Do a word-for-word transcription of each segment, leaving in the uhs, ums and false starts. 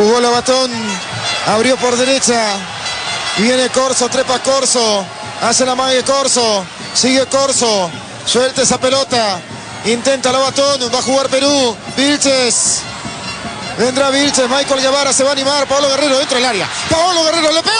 Jugó Lobatón, abrió por derecha. Viene Corso, trepa Corso. Hace la mague Corso. Sigue Corso. Suelta esa pelota. Intenta Lobatón. Va a jugar Perú. Vilches. Vendrá Vilches. Michael Guevara se va a animar. Paolo Guerrero dentro del área. Paolo Guerrero le pegó.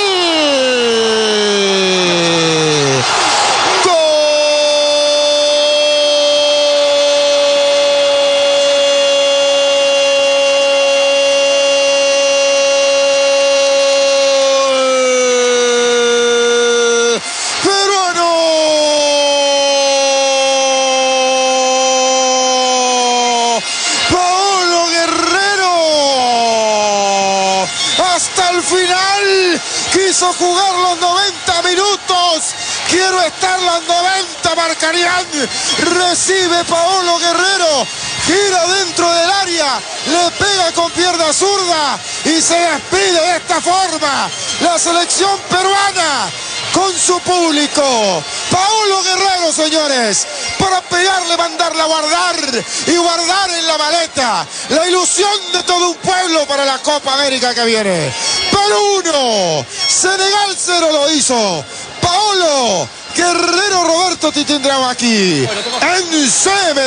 Hasta el final quiso jugar los noventa minutos. Quiero estar los noventa, marcarían. Recibe Paolo Guerrero, gira dentro del área, le pega con pierna zurda y se despide de esta forma la selección peruana con su público. Paolo Guerrero, señores, para pegarle, mandarla a guardar y guardar en la maleta la ilusión de todo un pueblo para la Copa América que viene. Perú uno, Senegal cero lo hizo. Paolo Guerrero Roberto Titindrama aquí en C M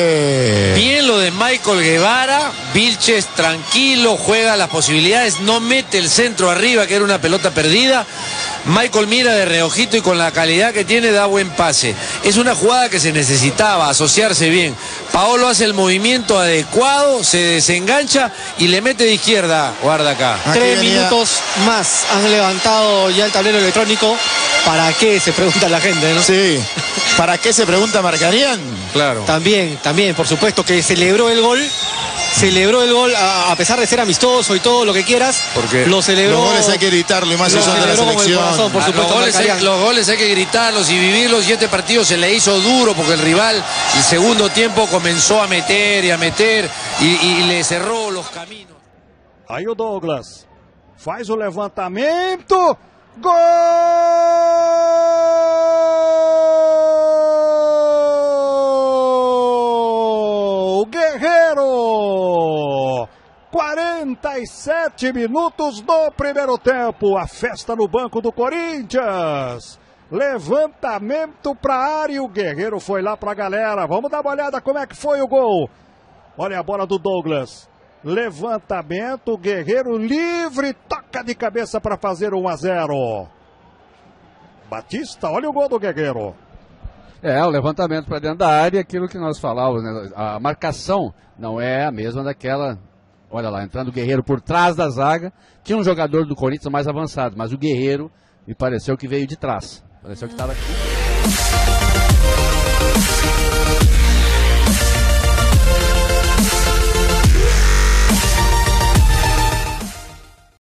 D. Bien lo de Michael Guevara. Vilches tranquilo, juega las posibilidades, no mete el centro arriba, que era una pelota perdida. Michael mira de reojito y con la calidad que tiene da buen pase. Es una jugada que se necesitaba, asociarse bien. Paolo hace el movimiento adecuado, se desengancha y le mete de izquierda. Guarda acá. Aquí Tres venía... minutos más han levantado ya el tablero electrónico. ¿Para qué? Se pregunta la gente, ¿no? Sí. ¿Para qué se pregunta marcarían? Claro. También, también, por supuesto, que celebró el gol. Celebró el gol a, a pesar de ser amistoso y todo lo que quieras. Porque lo celebró. Los goles hay que gritarlo y más si son de la selección. Corazón, por supuesto, los, goles hay, los goles hay que gritarlos y vivirlos. Y este partido se le hizo duro porque el rival, el segundo tiempo, comenzó a meter y a meter y, y le cerró los caminos. Aí o Douglas faz o levantamento. Gol! Guerrero! quarenta e sete minutos do primeiro tempo. A festa no banco do Corinthians. Levantamento para a área. O Guerreiro foi lá para a galera. Vamos dar uma olhada como é que foi o gol. Olha a bola do Douglas. Levantamento, Guerreiro livre, toca de cabeça para fazer um a zero. Batista, olha o gol do Guerreiro. É, o levantamento para dentro da área, aquilo que nós falávamos, né? A marcação não é a mesma daquela, olha lá, entrando o Guerreiro por trás da zaga. Tinha um jogador do Corinthians mais avançado, mas o Guerreiro me pareceu que veio de trás, pareceu que estava aqui.